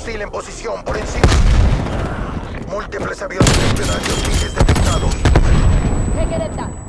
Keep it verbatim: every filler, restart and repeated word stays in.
hostil en posición por encima. Múltiples aviones espionarios civiles detectados. Take it at that.